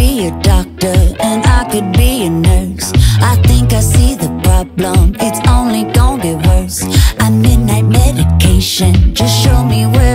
be a doctor and I could be a nurse. I think I see the problem, it's only gonna get worse. I midnight medication, just show me where